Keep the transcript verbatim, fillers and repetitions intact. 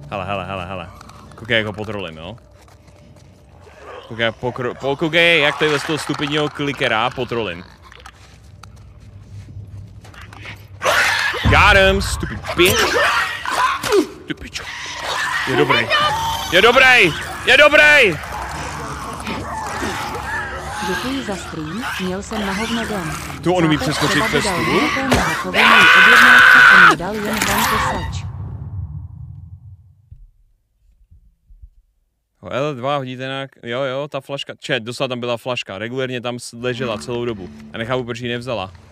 Hele, hele, hele, hele. Koukej, jak ho potrolím, jo? Koukej, pokro... Koukej, jak tady z toho stupidního klikera potrolím. Got him, stupid bitch. Ty pičo. Je dobrý. Je dobrý! Je dobrý! Děkuji za stream, měl jsem na hovno den. Tu on umí přeskočit přes stůl? L dva hodíte na... Jo, jo, ta flaška. Čet, dostala tam byla flaška. Regulérně tam ležela celou dobu. A nechápu, proč ji nevzala.